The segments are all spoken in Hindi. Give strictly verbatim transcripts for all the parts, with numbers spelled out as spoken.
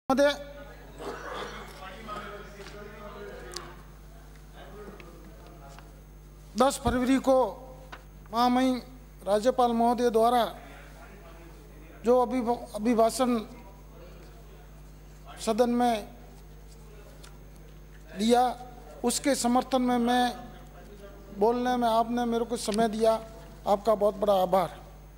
महोदय, दस फरवरी को महामहिम राज्यपाल महोदय द्वारा जो अभिभाषण सदन में दिया, उसके समर्थन में मैं बोलने में आपने मेरे को समय दिया, आपका बहुत बड़ा आभार।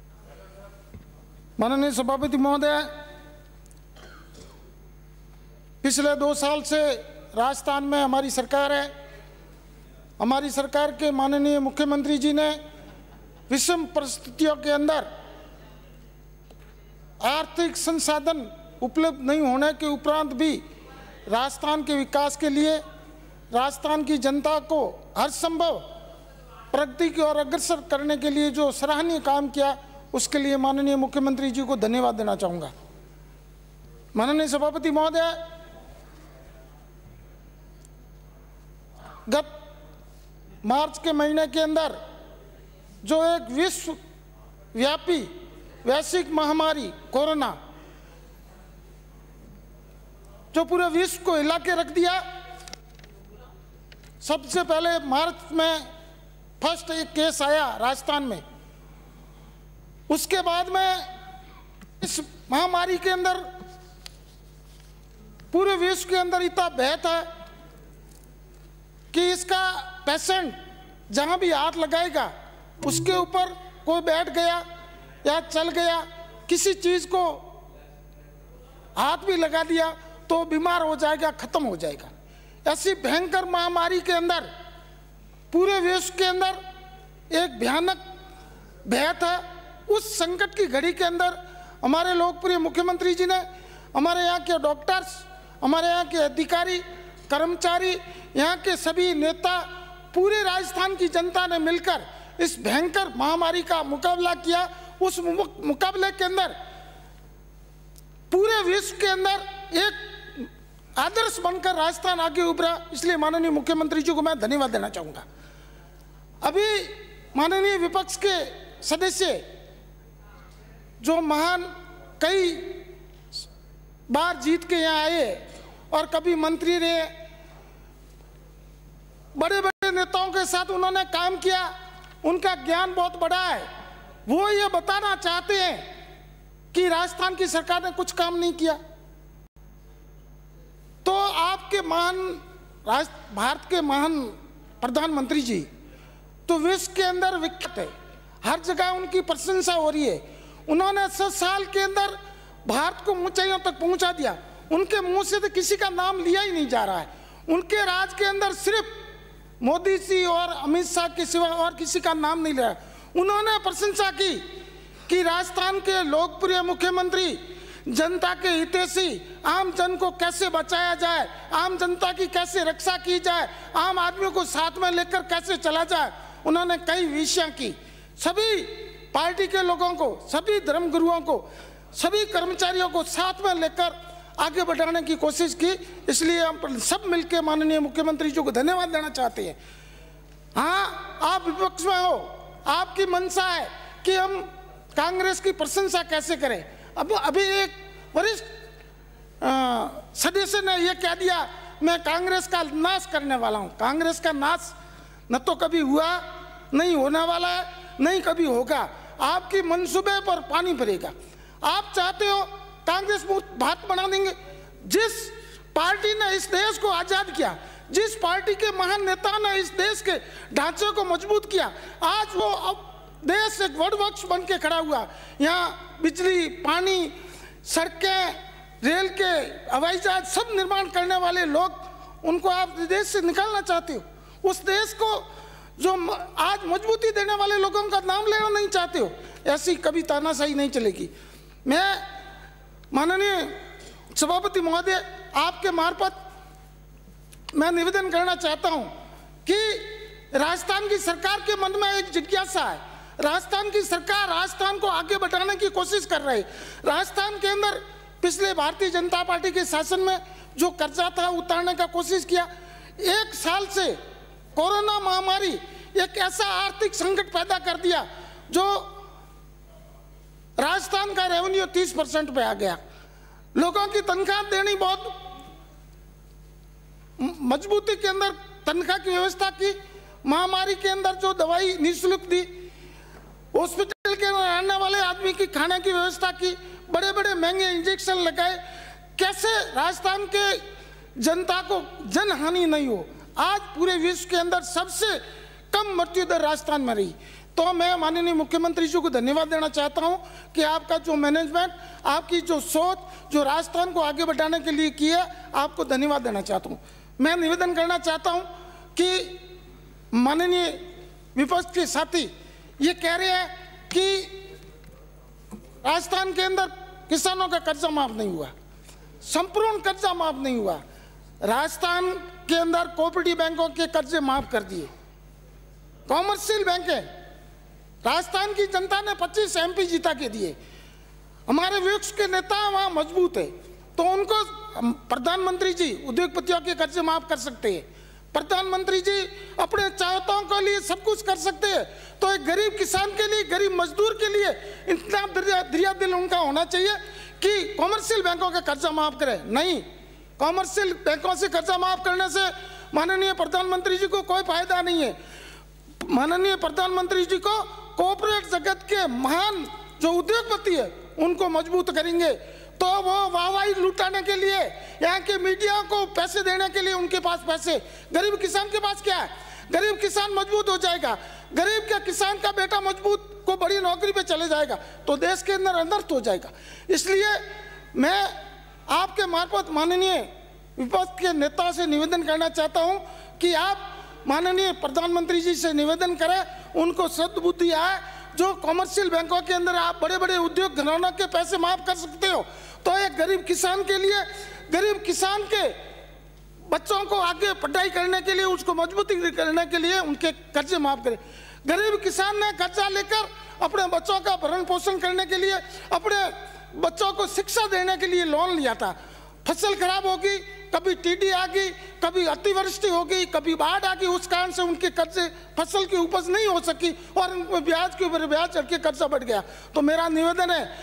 माननीय सभापति महोदय, पिछले दो साल से राजस्थान में हमारी सरकार है। हमारी सरकार के माननीय मुख्यमंत्री जी ने विषम परिस्थितियों के अंदर आर्थिक संसाधन उपलब्ध नहीं होने के उपरांत भी राजस्थान के विकास के लिए राजस्थान की जनता को हर संभव प्रगति की ओर अग्रसर करने के लिए जो सराहनीय काम किया, उसके लिए माननीय मुख्यमंत्री जी को धन्यवाद देना चाहूँगा। माननीय सभापति महोदय, गत मार्च के महीने के अंदर जो एक विश्व व्यापी वैश्विक महामारी कोरोना जो पूरे विश्व को हिला के रख दिया, सबसे पहले मार्च में फर्स्ट एक केस आया राजस्थान में। उसके बाद में इस महामारी के अंदर पूरे विश्व के अंदर इतना भय था कि इसका पेशेंट जहां भी हाथ लगाएगा उसके ऊपर कोई बैठ गया या चल गया, किसी चीज को हाथ भी लगा दिया तो बीमार हो जाएगा, खत्म हो जाएगा। ऐसी भयंकर महामारी के अंदर पूरे विश्व के अंदर एक भयानक भय था। उस संकट की घड़ी के अंदर हमारे लोकप्रिय मुख्यमंत्री जी ने, हमारे यहाँ के डॉक्टर्स, हमारे यहाँ के अधिकारी, कर्मचारी, यहाँ के सभी नेता, पूरे राजस्थान की जनता ने मिलकर इस भयंकर महामारी का मुकाबला किया। उस मुकाबले के अंदर पूरे विश्व के अंदर एक आदर्श बनकर राजस्थान आगे उभरा, इसलिए माननीय मुख्यमंत्री जी को मैं धन्यवाद देना चाहूँगा। अभी माननीय विपक्ष के सदस्य जो महान कई बार जीत के यहाँ आए और कभी मंत्री रहे, बड़े बड़े नेताओं के साथ उन्होंने काम किया, उनका ज्ञान बहुत बड़ा है। वो ये बताना चाहते हैं कि राजस्थान की सरकार ने कुछ काम नहीं किया। तो आपके महान भारत के महान प्रधानमंत्री जी तो विश्व के अंदर विख्यात है, हर जगह उनकी प्रशंसा हो रही है। उन्होंने सौ साल के अंदर भारत को ऊंचाइयों तक पहुंचा दिया। उनके मुंह से तो किसी का नाम लिया ही नहीं जा रहा है। उनके राज के अंदर सिर्फ मोदी जी और अमित शाह के सिवा और किसी का नाम नहीं लिया। उन्होंने प्रशंसा की कि राजस्थान के लोकप्रिय मुख्यमंत्री जनता के हितैषी, आम जन को कैसे बचाया जाए, आम जनता की कैसे रक्षा की जाए, आम आदमियों को साथ में लेकर कैसे चला जाए, उन्होंने कई विषय की। सभी पार्टी के लोगों को, सभी धर्मगुरुओं को, सभी कर्मचारियों को साथ में लेकर आगे बढ़ाने की कोशिश की। इसलिए हम सब मिलकर माननीय मुख्यमंत्री जी को धन्यवाद देना चाहते हैं। हाँ, आप विपक्ष में हो, आपकी मंशा है कि हम कांग्रेस की प्रशंसा कैसे करें। अब अभी एक वरिष्ठ सदस्य ने यह कह दिया मैं कांग्रेस का नाश करने वाला हूं। कांग्रेस का नाश न तो कभी हुआ, नहीं होने वाला है, नहीं कभी होगा। आपकी मंसूबे पर पानी भरेगा। आप चाहते हो कांग्रेस मुक्त भारत बना देंगे। जिस पार्टी ने इस देश को आजाद किया, जिस पार्टी के महान नेता ने इस देश के ढांचे को मजबूत किया, आज वो अब देश एक वटवृक्ष बन के खड़ा हुआ। यहाँ बिजली, पानी, सड़कें, रेल के, हवाई जहाज सब निर्माण करने वाले लोग, उनको आप देश से निकालना चाहते हो। उस देश को जो आज मजबूती देने वाले लोगों का नाम लेना नहीं चाहते हो। ऐसी कभी तानाशाही नहीं चलेगी। मैं माननीय सभापति महोदय, आपके मार्फत मैं निवेदन करना चाहता हूं कि राजस्थान की सरकार के मन में एक जिज्ञासा है। राजस्थान की सरकार राजस्थान को आगे बढ़ाने की कोशिश कर रही है। राजस्थान के अंदर पिछले भारतीय जनता पार्टी के शासन में जो कर्जा था उतारने का कोशिश किया। एक साल से कोरोना महामारी एक ऐसा आर्थिक संकट पैदा कर दिया जो राजस्थान का रेवेन्यू तीस परसेंट पे आ गया। लोगों की तनख्वाह देनी बहुत मजबूती के अंदर तनख्वाह की व्यवस्था की, महामारी के अंदर जो दवाई निःशुल्क दी, हॉस्पिटल के अंदर आने वाले आदमी की खाने की व्यवस्था की, बड़े बड़े महंगे इंजेक्शन लगाए, कैसे राजस्थान के जनता को जनहानि नहीं हो। आज पूरे विश्व के अंदर सबसे कम मृत्यु दर राजस्थान में रही। तो मैं माननीय मुख्यमंत्री जी को धन्यवाद देना चाहता हूं कि आपका जो मैनेजमेंट, आपकी जो सोच, जो राजस्थान को आगे बढ़ाने के लिए की है, आपको धन्यवाद देना चाहता हूं। मैं निवेदन करना चाहता हूं कि माननीय विपक्ष के साथी ये कह रहे हैं कि राजस्थान के अंदर किसानों का कर्जा माफ नहीं हुआ, संपूर्ण कर्जा माफ नहीं हुआ। राजस्थान के अंदर कोऑपरेटिव बैंकों के कर्जे माफ कर दिए, कॉमर्शियल बैंक है, राजस्थान की जनता ने पच्चीस एमपी जीता के दिए, हमारे विपक्ष के नेता वहां मजबूत है, तो उनको प्रधानमंत्री जी उद्योगपतियों के कर्जे माफ कर सकते हैं, प्रधानमंत्री जी अपने चाहतों के लिए सब कुछ कर सकते हैं। तो एक गरीब किसान के लिए, गरीब मजदूर के लिए इतना दरिया दिल उनका होना चाहिए कि कॉमर्शियल बैंकों का कर्जा माफ करें। नहीं, कॉमर्शियल बैंकों से कर्जा माफ करने से माननीय प्रधानमंत्री जी को कोई फायदा नहीं है। माननीय प्रधानमंत्री जी को कॉर्पोरेट जगत के महान जो उद्योगपति है उनको मजबूत करेंगे, तो वो वाहवाही लुटाने के लिए, यहाँ के मीडिया को पैसे देने के लिए उनके पास पैसे, गरीब किसान के पास क्या है? गरीब किसान मजबूत हो जाएगा, गरीब के किसान का बेटा मजबूत को बड़ी नौकरी पे चले जाएगा तो देश के अंदर अनर्थ हो जाएगा। इसलिए मैं आपके मार्फत माननीय विपक्ष के नेताओं से निवेदन करना चाहता हूं कि आप माननीय प्रधानमंत्री जी से निवेदन करें, उनको सद्बुद्धि आए, जो कॉमर्शियल बैंकों के अंदर आप बड़े बड़े उद्योग घरानों के पैसे माफ कर सकते हो, तो एक गरीब किसान के लिए, गरीब किसान के बच्चों को आगे पढ़ाई करने के लिए, उसको मजबूती करने के लिए उनके कर्जे माफ करें। गरीब किसान ने कर्जा लेकर अपने बच्चों का भरण पोषण करने के लिए, अपने बच्चों को शिक्षा देने के लिए लोन लिया था, फसल खराब होगी, कभी टीडी आ गई, कभी अतिवृष्टि हो गई, कभी बाढ़ आ गई, उस कारण से उनके कर्जे, फसल की उपज नहीं हो सकी और उनको ब्याज के ऊपर ब्याज चढ़ के कर्जा बढ़ गया। तो मेरा निवेदन है,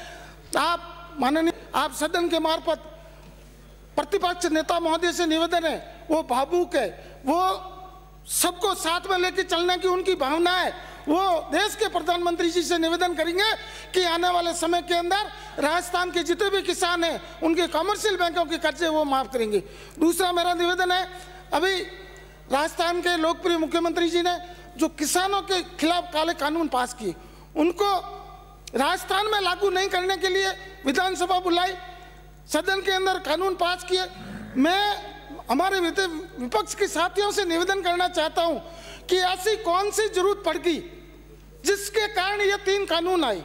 आप माननीय, आप सदन के मार्फत प्रतिपक्ष नेता महोदय से निवेदन है, वो भावुक है, वो सबको साथ में लेकर चलने की उनकी भावना है, वो देश के प्रधानमंत्री जी से निवेदन करेंगे कि आने वाले समय के अंदर राजस्थान के जितने भी किसान हैं उनके कमर्शियल बैंकों के कर्जे वो माफ करेंगे। दूसरा मेरा निवेदन है, अभी राजस्थान के लोकप्रिय मुख्यमंत्री जी ने जो किसानों के खिलाफ काले कानून पास किए, उनको राजस्थान में लागू नहीं करने के लिए विधानसभा बुलाई, सदन के अंदर कानून पास किए। मैं हमारे विपक्ष के साथियों से निवेदन करना चाहता हूं कि ऐसी कौन सी जरूरत पड़ गई जिसके कारण ये तीन कानून आए,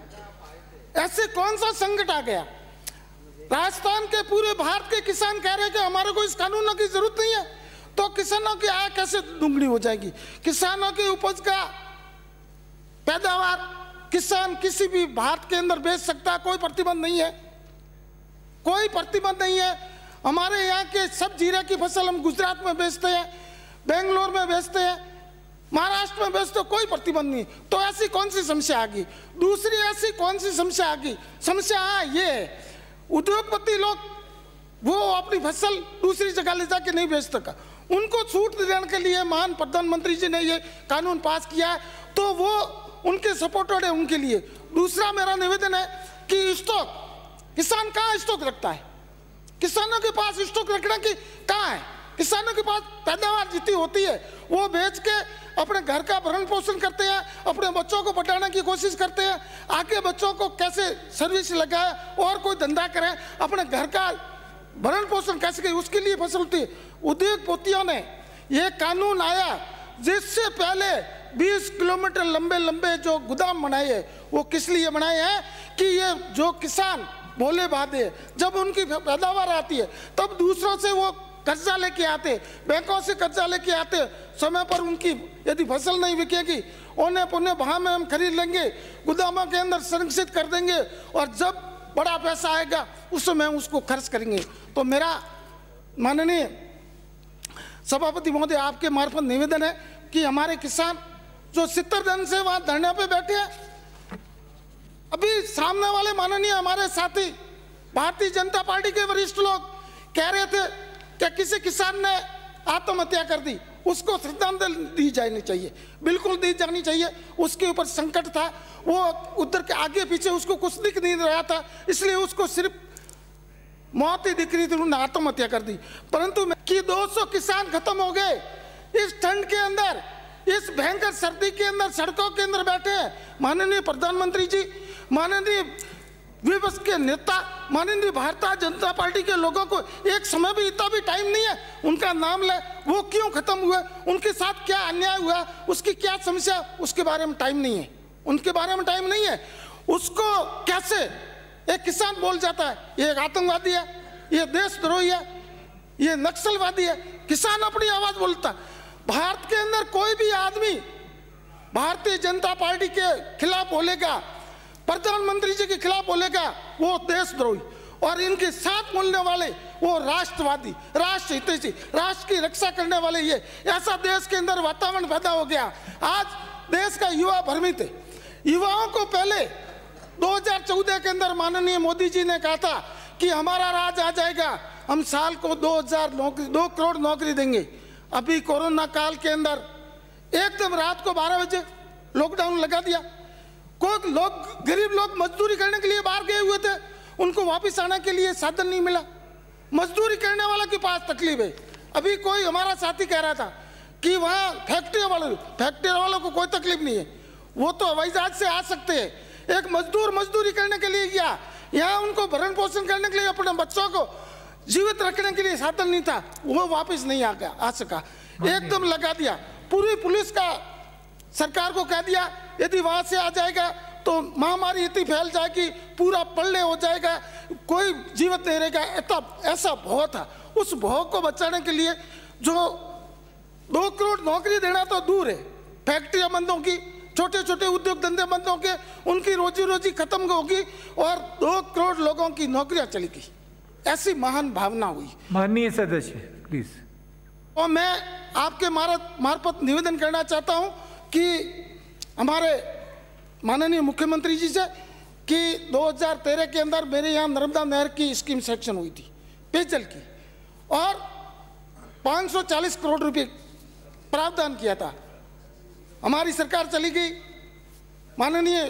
ऐसे कौन सा संकट आ गया? राजस्थान के पूरे भारत के किसान कह रहे हैं कि हमारे को इस कानूनों की जरूरत नहीं है, तो किसानों की आय कैसे दुगनी हो जाएगी? किसानों की उपज का पैदावार किसान किसी भी भारत के अंदर बेच सकता है, कोई प्रतिबंध नहीं है, कोई प्रतिबंध नहीं है। हमारे यहाँ के सब जीरे की फसल हम गुजरात में बेचते हैं, बेंगलोर में बेचते हैं, महाराष्ट्र में बेचते, कोई प्रतिबंध नहीं। तो ऐसी कौन सी समस्या आ गई? दूसरी ऐसी कौन सी समस्या आ गई? समस्या हाँ ये है, उद्योगपति लोग वो अपनी फसल दूसरी जगह ले जाके नहीं बेच सका, उनको छूट देने के लिए महान प्रधानमंत्री जी ने ये कानून पास किया है, तो वो उनके सपोर्टेड है उनके लिए। दूसरा मेरा निवेदन है कि स्टॉक, किसान कहाँ स्टॉक रखता है? किसानों के पास स्टॉक रखने की कहाँ है? किसानों के पास पैदावार जितनी होती है वो बेच के अपने घर का भरण पोषण करते हैं, अपने बच्चों को पढ़ाने की कोशिश करते हैं, आगे बच्चों को कैसे सर्विस लगाए और कोई धंधा करें, अपने घर का भरण पोषण कैसे करें, उसके लिए फसल होती है। उद्योगपतियों ने ये कानून आया जिससे पहले बीस किलोमीटर लंबे लंबे जो गोदाम बनाए हैं, वो किस लिए बनाए हैं कि ये जो किसान भोले भादे जब उनकी पैदावार आती है तब दूसरों से वो कर्जा लेके आते, बैंकों से कर्जा लेके आते, समय पर उनकी यदि फसल नहीं बिकेगी औने पौने भाव में हम खरीद लेंगे, गोदामों के अंदर संरक्षित कर देंगे और जब बड़ा पैसा आएगा उस समय उसको खर्च करेंगे। तो मेरा माननीय सभापति महोदय आपके मार्फत निवेदन है कि हमारे किसान जो सितर दिन से वहां धरने पे बैठे हैं, अभी सामने वाले माननीय हमारे साथी भारतीय जनता पार्टी के वरिष्ठ लोग कह रहे थे कि किसी किसान ने आत्महत्या कर दी, उसको श्रद्धांजलि दी जानी चाहिए, बिल्कुल दी जानी चाहिए। उसके ऊपर संकट था, वो उधर के आगे पीछे उसको कुछ दिख नहीं रहा था, इसलिए उसको सिर्फ मौत ही दिख रही थी, उन्होंने आत्महत्या कर दी। परंतु कि दो सौ किसान खत्म हो गए इस ठंड के अंदर, इस भयंकर सर्दी के अंदर सड़कों के अंदर बैठे हैं। माननीय प्रधानमंत्री जी, माननीय विपक्ष के नेता, माननीय भारतीय जनता पार्टी के लोगों को एक समय भी इतना भी टाइम नहीं है उनका नाम ले, वो क्यों खत्म हुए, उनके साथ क्या अन्याय हुआ, उसकी क्या समस्या, उसके बारे में टाइम नहीं है, उनके बारे में टाइम नहीं है। उसको कैसे एक किसान बोल जाता है ये एक आतंकवादी है, ये देशद्रोही है, ये नक्सलवादी है, किसान अपनी आवाज बोलता। भारत के अंदर कोई भी आदमी भारतीय जनता पार्टी के खिलाफ बोलेगा, प्रधानमंत्री जी के खिलाफ बोलेगा, वो देशद्रोही, और इनके साथ बोलने वाले वो राष्ट्रवादी, राष्ट्र हितैषी, राष्ट्र की रक्षा करने वाले। ये ऐसा देश के अंदर वातावरण पैदा हो गया। आज देश का युवा भ्रमित है। युवाओं को पहले दो हज़ार चौदह के अंदर माननीय मोदी जी ने कहा था कि हमारा राज आ जाएगा, हम साल को दो हजार नौकरी दो करोड़ नौकरी देंगे। अभी कोरोना काल के अंदर एकदम रात को बारह बजे लॉकडाउन लगा दिया। कोई लोग, गरीब लोग मजदूरी करने के लिए बाहर गए हुए थे, उनको वापस आने के लिए साधन नहीं मिला। मजदूरी करने वाला के पास तकलीफ है। अभी कोई हमारा साथी कह रहा था कि वहाँ फैक्ट्री वालों फैक्ट्री वालों को कोई तकलीफ नहीं है, वो तो हवाई जहाज से आ सकते हैं। एक मजदूर मजदूरी करने के लिए गया, यहाँ उनको भरण पोषण करने के लिए, अपने बच्चों को जीवित रखने के लिए साधन नहीं था, वो वापस नहीं आ गया आ सका, एकदम लगा दिया। पूरी पुलिस का सरकार को कह दिया यदि वहां से आ जाएगा तो महामारी इतनी फैल जाएगी, पूरा पल्ले हो जाएगा, कोई जीवित नहीं रहेगा। ऐसा ऐसा भौह था। उस भौह को बचाने के लिए जो दो करोड़ नौकरी देना तो दूर है, फैक्ट्रियां बंद होगी, छोटे छोटे उद्योग धंधे बंद होंगे, उनकी रोजी रोजी खत्म होगी और दो करोड़ लोगों की नौकरियां चलेगी। ऐसी महान भावना हुई। माननीय सदस्य प्लीज। और मैं आपके मार्फत निवेदन करना चाहता हूं कि हमारे माननीय मुख्यमंत्री जी से कि दो हज़ार तेरह के अंदर मेरे यहाँ नर्मदा नहर की स्कीम सेक्शन हुई थी पेयजल की, और पाँच सौ चालीस करोड़ रुपए प्रावधान किया था। हमारी सरकार चली गई, माननीय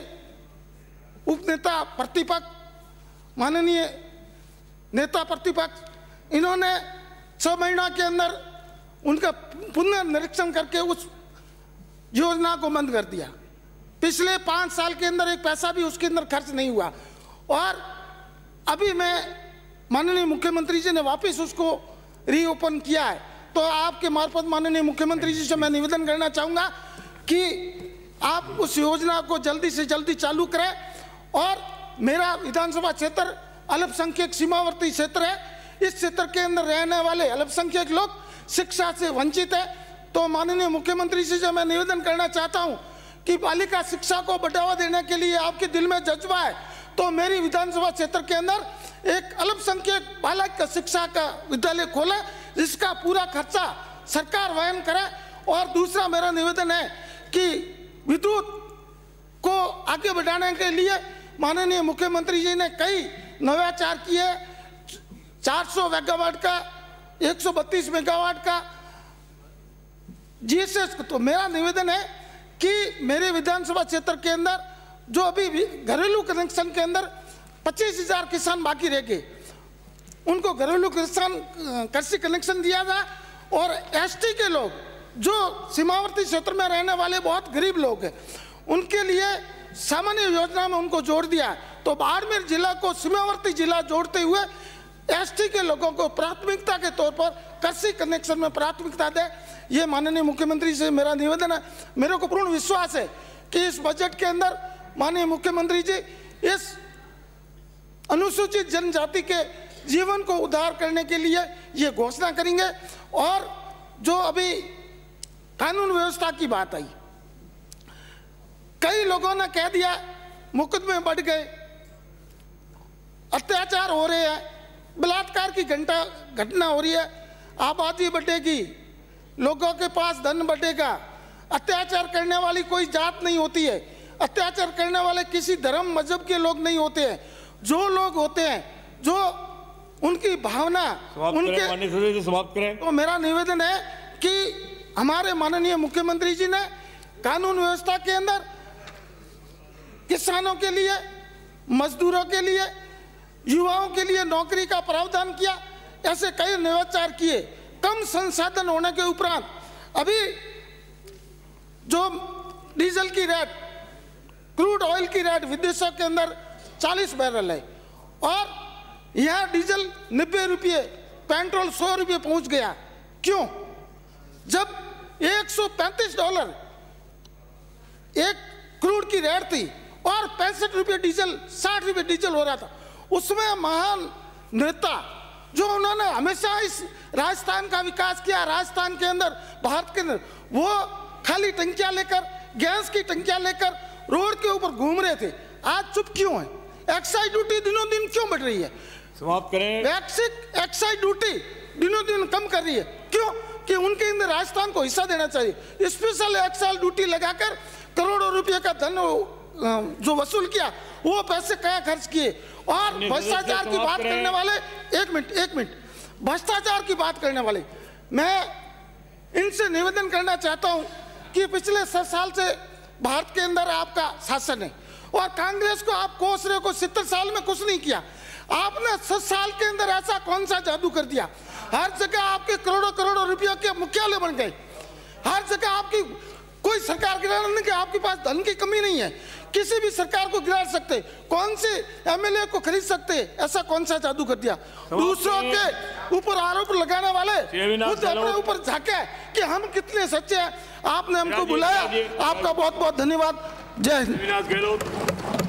उपनेता प्रतिपक्ष, माननीय नेता प्रतिपक्ष, इन्होंने छह महीना के अंदर उनका पुनर्निरीक्षण करके उस योजना को बंद कर दिया। पिछले पाँच साल के अंदर एक पैसा भी उसके अंदर खर्च नहीं हुआ, और अभी मैं माननीय मुख्यमंत्री जी ने वापस उसको रीओपन किया है। तो आपके मार्फत माननीय मुख्यमंत्री जी से मैं निवेदन करना चाहूँगा कि आप उस योजना को जल्दी से जल्दी चालू करें। और मेरा विधानसभा क्षेत्र अल्पसंख्यक सीमावर्ती क्षेत्र है, इस क्षेत्र के अंदर रहने वाले अल्पसंख्यक लोग शिक्षा से वंचित है। तो माननीय मुख्यमंत्री जी से मैं निवेदन करना चाहता हूं कि बालिका शिक्षा को बढ़ावा देने के लिए आपके दिल में जज्बा है, तो मेरी विधानसभा क्षेत्र के अंदर एक अल्पसंख्यक बालक का शिक्षा का विद्यालय खोले, जिसका पूरा खर्चा सरकार वहन करे। और दूसरा मेरा निवेदन है कि विद्युत को आगे बढ़ाने के लिए माननीय मुख्यमंत्री जी ने कई नवाचार किए, चार सौ मेगावाट का, एक सौ बत्तीस मेगावाट का जीएसएस। तो मेरा निवेदन है कि मेरे विधानसभा क्षेत्र के अंदर जो अभी घरेलू कनेक्शन के अंदर पच्चीस हजार किसान बाकी रह गए, उनको घरेलू किसान कृषि कनेक्शन दिया जाए। और एसटी के लोग जो सीमावर्ती क्षेत्र में रहने वाले बहुत गरीब लोग हैं, उनके लिए सामान्य योजना में उनको जोड़ दिया। तो बाड़मेर जिला को सीमावर्ती जिला जोड़ते हुए एसटी के लोगों को प्राथमिकता के तौर पर कृषि कनेक्शन में प्राथमिकता दे। ये माननीय मुख्यमंत्री से मेरा निवेदन है। मेरे को पूर्ण विश्वास है कि इस बजट के अंदर माननीय मुख्यमंत्री जी इस अनुसूचित जनजाति के जीवन को उद्धार करने के लिए ये घोषणा करेंगे। और जो अभी कानून व्यवस्था की बात आई, कई लोगों ने कह दिया मुकदमे बढ़ गए, अत्याचार हो रहे हैं, बलात्कार की घंटा घटना हो रही है, आबादी बढ़ेगी, लोगों के पास धन बढ़ेगा। अत्याचार करने वाली कोई जात नहीं होती है, अत्याचार करने वाले किसी धर्म मजहब के लोग नहीं होते हैं। जो लोग होते हैं जो उनकी भावना उनके माननीय समाप्त करें। तो मेरा निवेदन है कि हमारे माननीय मुख्यमंत्री जी ने कानून व्यवस्था के अंदर किसानों के लिए, मजदूरों के लिए, युवाओं के लिए नौकरी का प्रावधान किया, ऐसे कई नवाचार किए। कम संसाधन होने के उपरांत अभी जो डीजल की रेट, क्रूड ऑयल की रेट विदेशों के अंदर चालीस बैरल है और यहाँ डीजल नब्बे रुपये, पेट्रोल सौ रुपये पहुंच गया। क्यों? जब एक सौ पैंतीस डॉलर एक क्रूड की रेट थी और पैंसठ रुपये डीजल, साठ रुपये डीजल हो रहा था, उसमें महान नेता जो उन्होंने हमेशा इस राजस्थान का विकास किया, राजस्थान के अंदर, भारत के अंदर, वो खाली टंकियां लेकर, गैस की टंकियां लेकर रोड के ऊपर घूम रहे थे। आज चुप क्यों है? एक्साइज ड्यूटी दिनों दिन क्यों बढ़ रही है? समाप्त करें। वैक्सिक एक्साइज ड्यूटी दिनों दिन कम कर रही है। क्यों? कि उनके अंदर राजस्थान को हिस्सा देना चाहिए। स्पेशल एक्साइज ड्यूटी लगाकर करोड़ों रुपए का धन जो वसूल किया, वो पैसे क्या खर्च किए। और भ्रष्टाचार की बात करने वाले, एक मिनट एक मिनट भ्रष्टाचार की बात करने वाले, मैं इनसे निवेदन करना चाहता हूं कि पिछले सात साल से भारत के अंदर आपका शासन है और कांग्रेस को आप कोस रहे को सत्तर साल में कुछ नहीं किया। आपने सात साल के अंदर ऐसा कौन सा जादू कर दिया? हर जगह आपके करोड़ों करोड़ों रुपयों के मुख्यालय बन गए। हर जगह आपकी कोई सरकार गिराने के आपके पास धन की कमी नहीं है। किसी भी सरकार को गिरा सकते, कौन से एमएलए को खरीद सकते, ऐसा कौन सा जादू कर दिया? दूसरों के ऊपर आरोप लगाने वाले खुद अपने ऊपर झांके कि हम कितने सच्चे हैं। आपने हमको बुलाया, आपका बहुत बहुत धन्यवाद। जय हिंद।